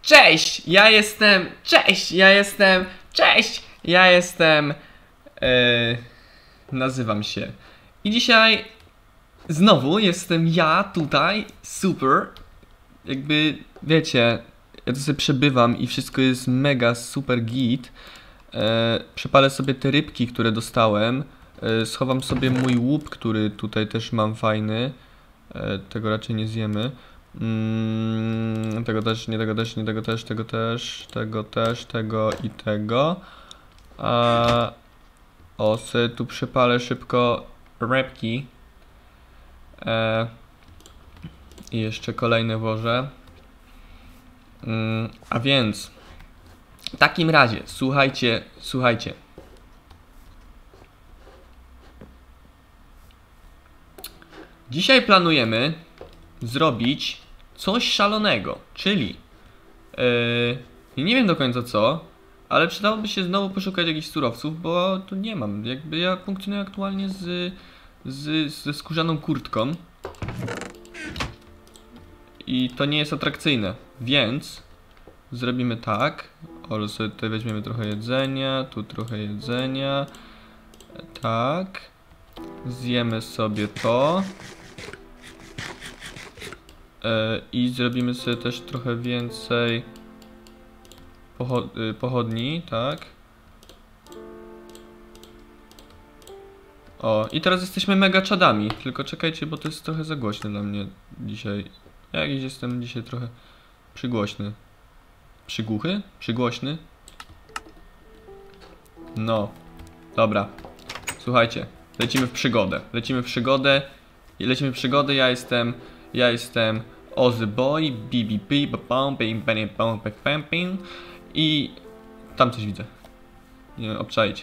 Cześć, ja jestem. Cześć, ja jestem. Cześć, ja jestem. Nazywam się. I dzisiaj znowu jestem ja tutaj. Super. Jakby wiecie, ja tu sobie przebywam i wszystko jest mega super git. Przepalę sobie te rybki, które dostałem. Schowam sobie mój łup, który tutaj też mam fajny. Tego raczej nie zjemy. Tego też, nie tego też, nie tego też, tego też, tego też, tego i tego. O, sobie tu przypalę szybko rybki. I jeszcze kolejne włożę. A więc w takim razie, słuchajcie. Dzisiaj planujemy zrobić coś szalonego, czyli nie wiem do końca co, ale przydałoby się znowu poszukać jakichś surowców, bo tu nie mam. Jakby ja funkcjonuję aktualnie ze skórzaną kurtką i to nie jest atrakcyjne, więc zrobimy tak. O, sobie tutaj weźmiemy trochę jedzenia, tu trochę jedzenia. Tak. Zjemy sobie to. I zrobimy sobie też trochę więcej pochodni, tak. O, i teraz jesteśmy mega czadami. Tylko czekajcie, bo to jest trochę za głośne dla mnie dzisiaj. Ja jakiś jestem dzisiaj trochę przygłośny. Przygłuchy? Przygłośny? No. Dobra. Słuchajcie. Lecimy w przygodę. Lecimy w przygodę. Ja jestem Ozzy Boy, BBB, i tam coś widzę. Nie wiem, obczaić.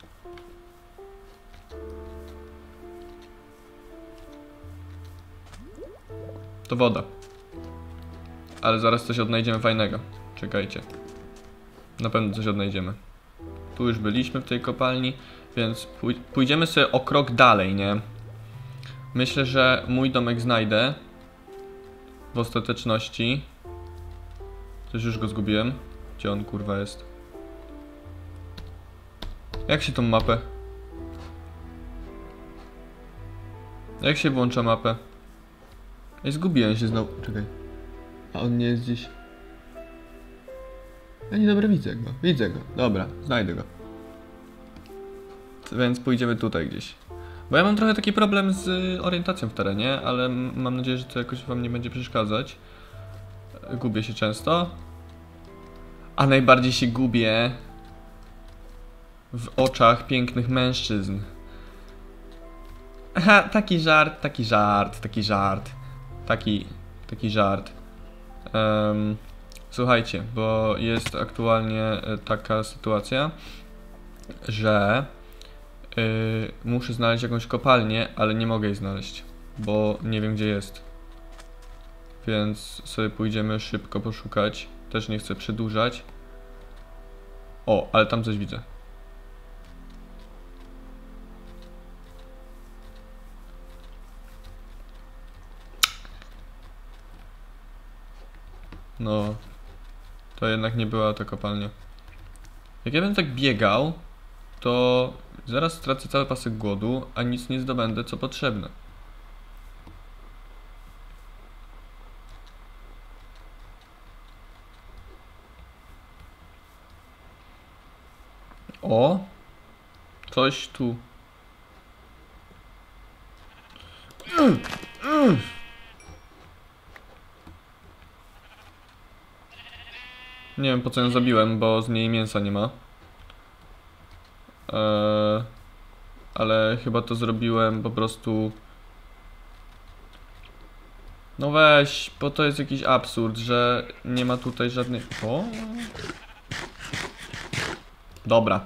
To woda. Ale zaraz coś odnajdziemy fajnego. Czekajcie. Na pewno coś odnajdziemy. Tu już byliśmy w tej kopalni, więc pójdziemy sobie o krok dalej, nie? Myślę, że mój domek znajdę. W ostateczności. Coś już go zgubiłem. Gdzie on kurwa jest? Jak się tą mapę? Jak się włącza mapę? Ej, zgubiłem się znowu. Czekaj. A on nie jest gdzieś. Ja niedobrze widzę go. Widzę go. Dobra, znajdę go. Więc pójdziemy tutaj gdzieś. Bo ja mam trochę taki problem z orientacją w terenie, ale mam nadzieję, że to jakoś wam nie będzie przeszkadzać. Gubię się często. A najbardziej się gubię w oczach pięknych mężczyzn. Aha, taki żart. Słuchajcie, bo jest aktualnie taka sytuacja, że muszę znaleźć jakąś kopalnię, ale nie mogę jej znaleźć, bo nie wiem gdzie jest. Więc sobie pójdziemy szybko poszukać. Też nie chcę przedłużać. O, ale tam coś widzę. No, to jednak nie była ta kopalnia. Jak ja bym tak biegał, to zaraz stracę cały pasek głodu, a nic nie zdobędę co potrzebne. O! Coś tu. Nie wiem po co ją zabiłem, bo z niej mięsa nie ma. Ale chyba to zrobiłem po prostu. No weź, bo to jest jakiś absurd, że nie ma tutaj żadnej. O! Dobra.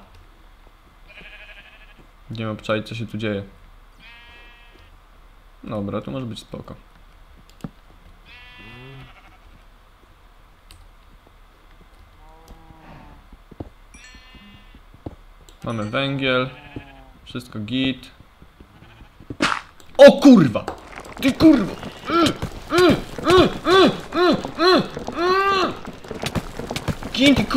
Nie wiem obczaić co się tu dzieje. Dobra, to może być spoko. Mamy węgiel. Wszystko git. O kurwa! Ty kurwa! Gin ty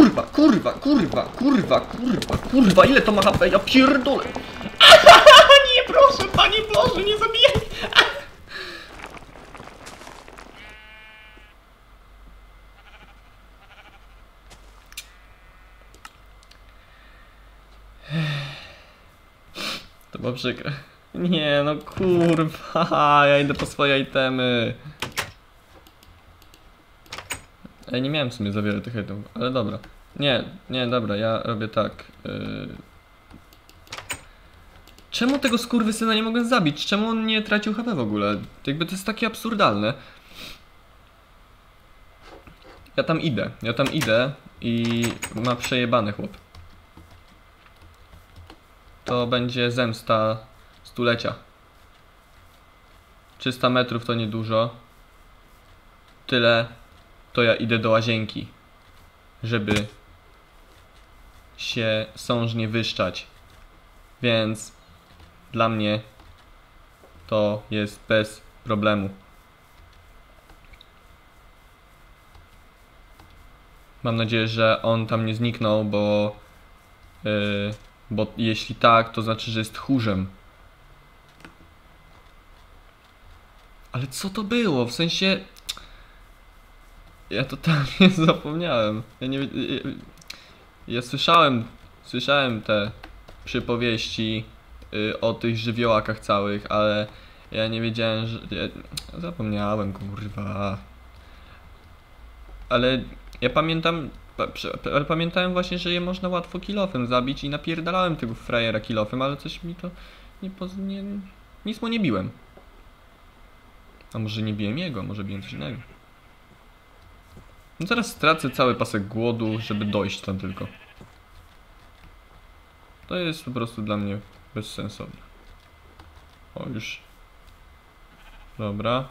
kurwa, ile to ma HP? Ja pierdolę! Nie, proszę, Panie Boże, nie zabijaj! To było przykre. Nie, no kurwa, ja idę po swoje itemy. Ja nie miałem w sumie za wiele tych itemów, ale dobra. Nie, dobra, ja robię tak. Czemu tego skurwysyna nie mogę zabić? Czemu on nie tracił HP w ogóle? Jakby to jest takie absurdalne. Ja tam idę i ma przejebany chłop. To będzie zemsta stulecia. 300 metrów to niedużo. Tyle to ja idę do łazienki, żeby się sążnie wyszczać. Więc dla mnie to jest bez problemu. Mam nadzieję, że on tam nie zniknął, bo jeśli tak, to znaczy, że jest tchórzem. Ale co to było? W sensie... Ja totalnie zapomniałem. Ja słyszałem te przypowieści o tych żywiołakach całych, ale ja nie wiedziałem, że... Zapomniałem, kurwa. Ale ja pamiętałem właśnie, że je można łatwo kill-offem zabić i napierdalałem tego frajera kill-offem, ale coś mi to nic mu nie biłem. A może nie biłem jego, może biłem coś innego. No teraz stracę cały pasek głodu, żeby dojść tam tylko. To jest po prostu dla mnie bezsensowne. O, już. Dobra.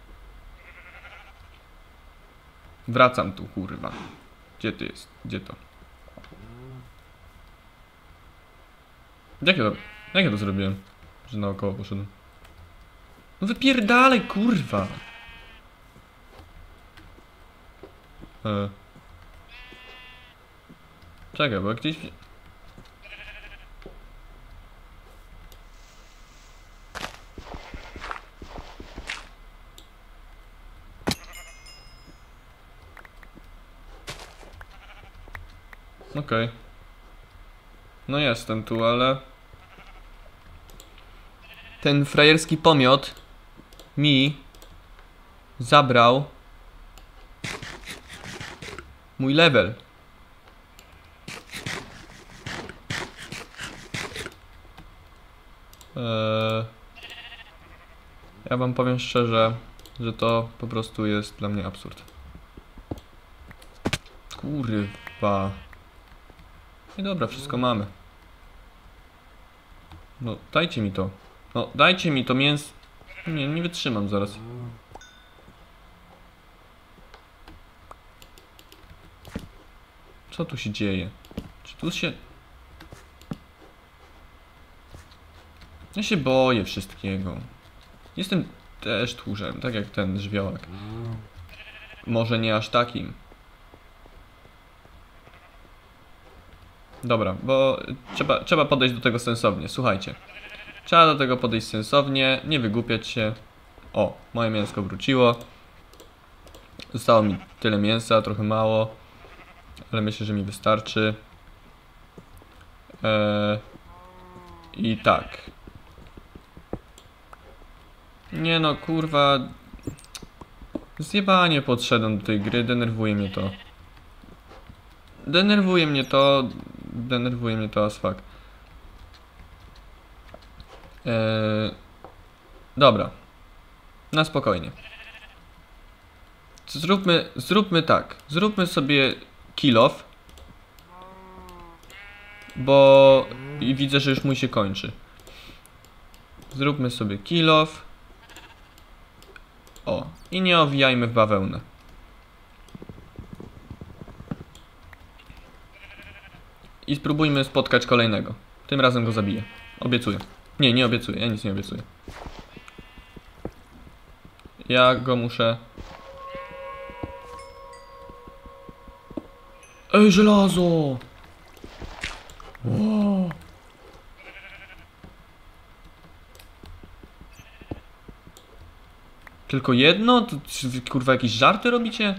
Wracam tu, kurwa. Gdzie ty jest? Gdzie to? Jak ja to zrobiłem? Że naokoło poszedłem. No wypierdalaj, kurwa! Czekaj, bo gdzieś... Okej. No jestem tu, ale... Ten frajerski pomiot mi zabrał mój level. Ja wam powiem szczerze, że to po prostu jest dla mnie absurd. Kurwa. I dobra, wszystko mamy. No, dajcie mi to. No, dajcie mi to mięso. Nie wytrzymam zaraz. Co tu się dzieje? Czy tu się... Ja się boję wszystkiego. Jestem też tchórzem, tak jak ten żywiołak. Może nie aż takim. Dobra, bo trzeba podejść do tego sensownie, słuchajcie. Trzeba do tego podejść sensownie, nie wygłupiać się. O, moje mięsko wróciło. Zostało mi tyle mięsa, trochę mało. Ale myślę, że mi wystarczy. I tak. Nie no, kurwa. Zjebanie podszedłem do tej gry, denerwuje mnie to. Denerwuje mnie to as fuck. Dobra. Na spokojnie. Zróbmy tak. Zróbmy sobie kill off. Bo i widzę, że już mój się kończy. Zróbmy sobie kill off. O, i nie owijajmy w bawełnę. I spróbujmy spotkać kolejnego. Tym razem go zabiję. Obiecuję. Nie obiecuję, ja nic nie obiecuję. Ja go muszę... Ej, żelazo! O! Tylko jedno? To, wy, kurwa, jakieś żarty robicie?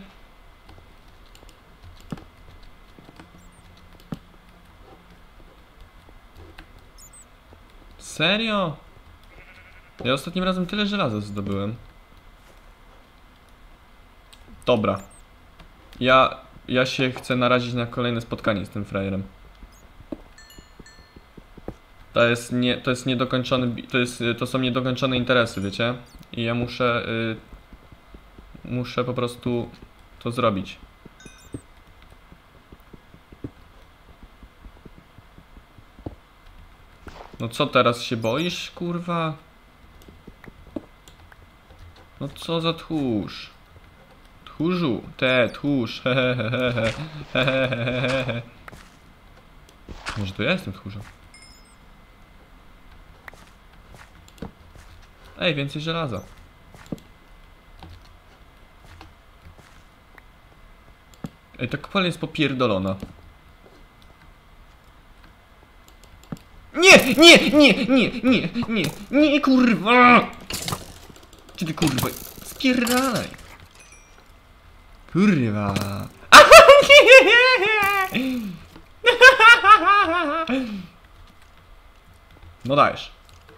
Serio? Ja ostatnim razem tyle żelaza zdobyłem. Dobra. Ja się chcę narazić na kolejne spotkanie z tym frajerem. To jest niedokończony, to są niedokończone interesy, wiecie? I ja muszę po prostu to zrobić. No co teraz się boisz, kurwa? No co za tchórz? Tchórzu, tchórz, hehehehe. Może to ja jestem tchórzem? Ej, więcej żelaza. Ej, ta kopalnia jest popierdolona. Nie, kurwa! Gdzie ty, kurwa? Spierdalaj! Kurwa! No dajesz.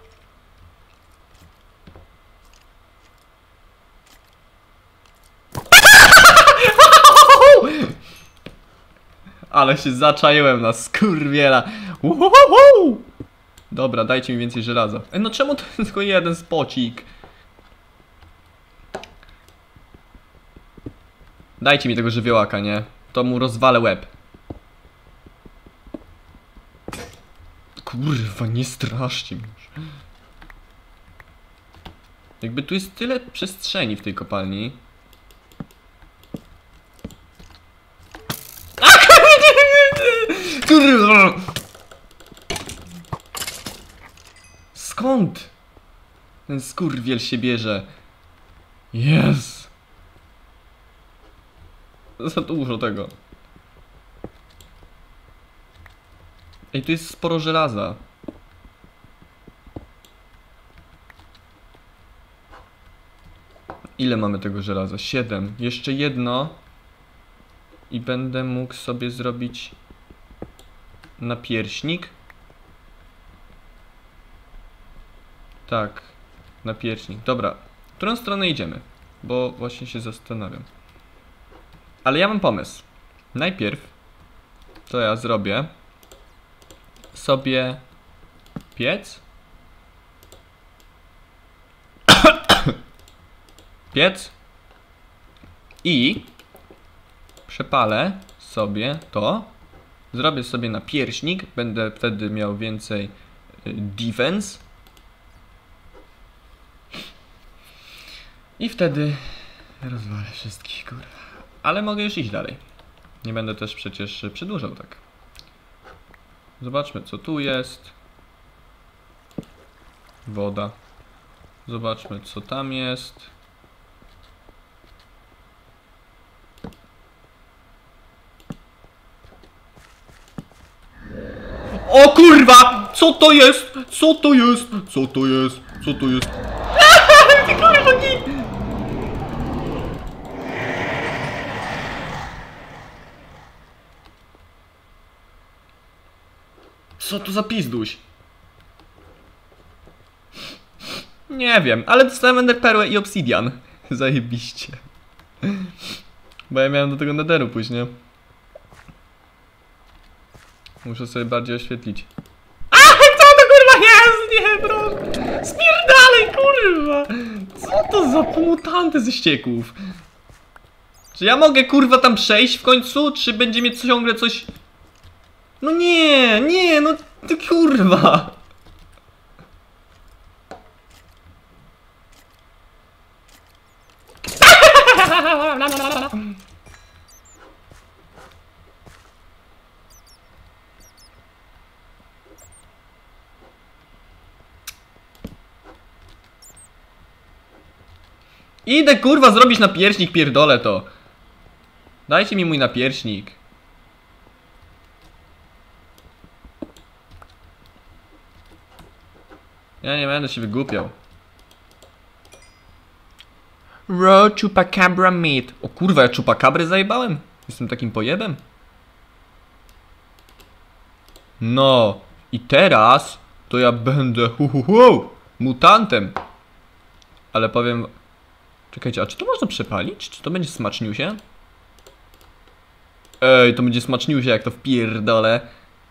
Ale się zaczaiłem na skurwiela. Uhuhuhu! Dobra, dajcie mi więcej żelaza. Ej, no czemu to jest tylko jeden spocik? Dajcie mi tego żywiołaka, nie? To mu rozwalę łeb. Kurwa, nie straszcie mi już. Jakby tu jest tyle przestrzeni w tej kopalni. Kurwa! Skąd ten skurwiel się bierze? Jest. Za dużo tego. Ej, tu jest sporo żelaza. Ile mamy tego żelaza? 7. Jeszcze jedno. I będę mógł sobie zrobić napierśnik. Tak, napierśnik. Dobra, w którą stronę idziemy? Bo właśnie się zastanawiam. Ale ja mam pomysł. Najpierw, co ja zrobię, sobie piec. Piec. I przepalę sobie to. Zrobię sobie napierśnik. Będę wtedy miał więcej defense. I wtedy rozwalę wszystkich, kurwa. Ale mogę już iść dalej. Nie będę też przecież przedłużał tak. Zobaczmy, co tu jest. Woda. Zobaczmy, co tam jest. O kurwa! Co to jest? Co to jest? Co to jest? Co to jest? Ty kurwa nie! Co to za pizduś? Nie wiem, ale dostałem ender perłę i obsidian. Zajebiście. Bo ja miałem do tego netheru później. Muszę sobie bardziej oświetlić. A, co to kurwa jest? Nie, bro. Spierdalej, kurwa. Co to za mutanty ze ścieków? Czy ja mogę kurwa tam przejść w końcu? Czy będzie mnie ciągle coś... No nie, no ty kurwa. Idę kurwa zrobić napierśnik, pierdolę to. Dajcie mi mój napierśnik. Ja nie będę się wygłupiał. Raw chupacabra meat. O kurwa, ja chupacabry zajebałem? Jestem takim pojebem? No. I teraz to ja będę mutantem. Ale powiem... Czekajcie, a czy to można przepalić? Czy to będzie smaczniusie? Ej, to będzie smaczniusie, jak to wpierdolę.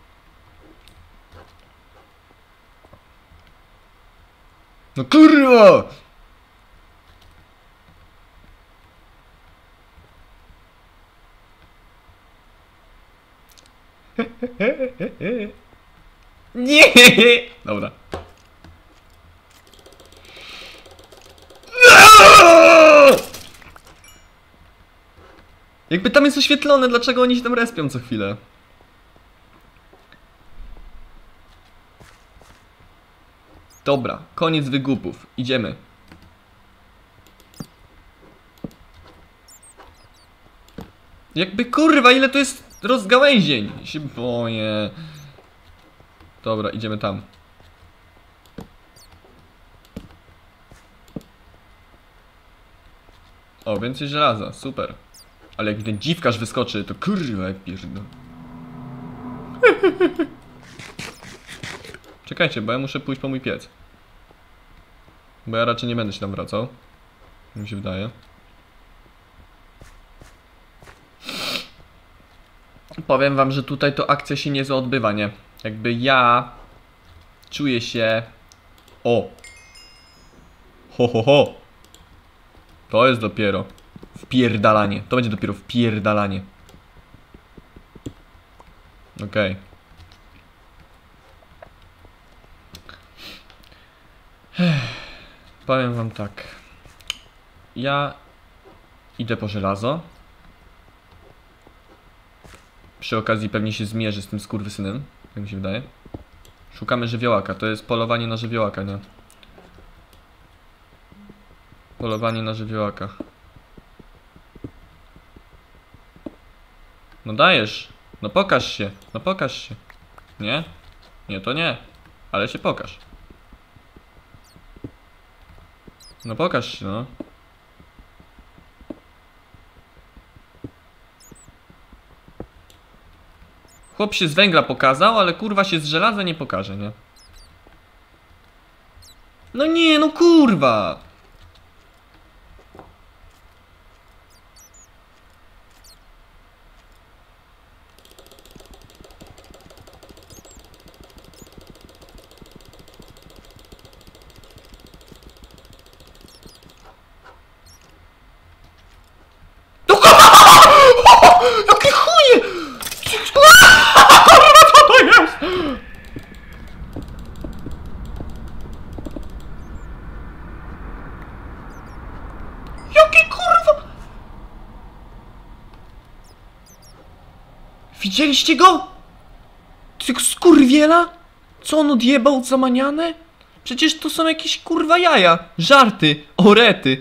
No kurwa! Nie! Dobra. Jakby tam jest oświetlone, dlaczego oni się tam respią co chwilę? Dobra, koniec wygłupów. Idziemy. Jakby kurwa, ile to jest rozgałęzień? Się boję. Dobra, idziemy tam. O, więcej żelaza, super. Ale jak mi ten dziwkarz wyskoczy, to kurwa jak pierdol. Czekajcie, bo ja muszę pójść po mój piec. Bo ja raczej nie będę się tam wracał. Mi się wydaje. Powiem wam, że tutaj to akcja się niezła odbywa, nie? Jakby ja czuję się... O! Ho, ho, ho! To jest dopiero wpierdalanie. To będzie dopiero wpierdalanie. Okej. Powiem wam tak. Ja idę po żelazo. Przy okazji pewnie się zmierzę z tym skurwysynem. Tak mi się wydaje. Szukamy żywiołaka. To jest polowanie na żywiołaka, nie? Polowanie na żywiołaka. No dajesz. No pokaż się. No pokaż się. Nie? Nie, to nie. Ale się pokaż. No pokaż się, no. Chłop się z węgla pokazał, ale kurwa się z żelaza nie pokaże, nie? No nie, no kurwa! Jakie chuje! Co to jest? Jakie kurwa! Widzieliście go? Tych skurwiela? Co on odjebał zamaniane? Przecież to są jakieś kurwa jaja. Żarty, orety.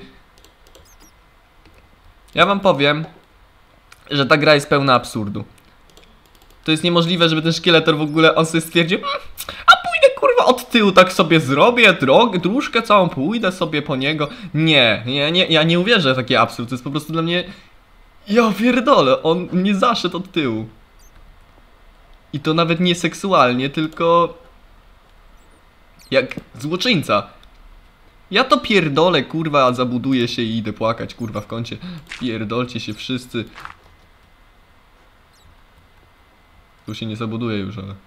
Ja wam powiem, że ta gra jest pełna absurdu. To jest niemożliwe, żeby ten szkieletor w ogóle, on sobie stwierdził, a pójdę kurwa od tyłu, tak sobie zrobię, dróżkę całą, pójdę sobie po niego. Nie, ja nie uwierzę w taki absurd, to jest po prostu dla mnie... Ja pierdolę, on nie zaszedł od tyłu. I to nawet nie seksualnie, tylko... jak złoczyńca. Ja to pierdolę, kurwa, zabuduję się i idę płakać, kurwa, w kącie. Pierdolcie się wszyscy. Tu się nie zabuduję już, ale...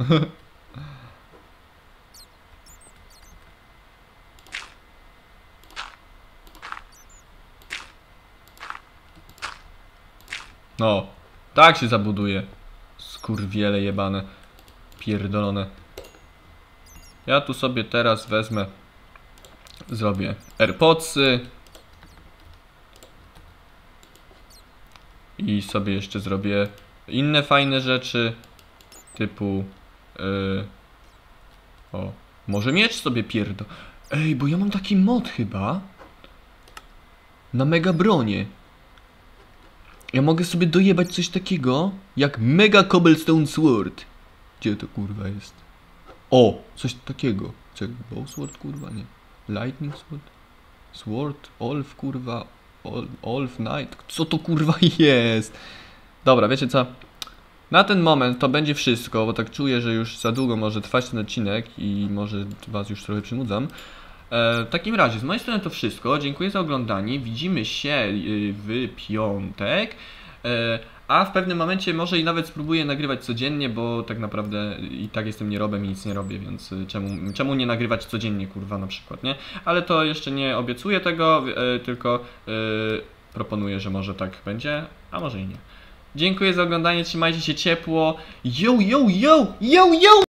No, tak się zabuduje. Skurwiele jebane. Pierdolone. Ja tu sobie teraz wezmę... Zrobię AirPodsy. I sobie jeszcze zrobię inne fajne rzeczy. Typu... o, może miecz sobie pierdol... Ej, bo ja mam taki mod chyba. Na mega bronię. Ja mogę sobie dojebać coś takiego jak Mega Cobblestone Sword. Gdzie to kurwa jest? O! Coś takiego. Czekaj, Bowsword, kurwa, nie. Lightning Sword? Sword? Olf, kurwa. Olf Knight? Co to, kurwa, jest? Dobra, wiecie co? Na ten moment to będzie wszystko, bo tak czuję, że już za długo może trwać ten odcinek i może was już trochę przynudzam. W takim razie, z mojej strony to wszystko. Dziękuję za oglądanie. Widzimy się w piątek. A w pewnym momencie może i nawet spróbuję nagrywać codziennie, bo tak naprawdę i tak jestem nierobem i nic nie robię, więc czemu nie nagrywać codziennie, kurwa, na przykład, nie? Ale to jeszcze nie obiecuję tego, tylko proponuję, że może tak będzie, a może i nie. Dziękuję za oglądanie, trzymajcie się ciepło. Yo, yo, yo, yo, yo!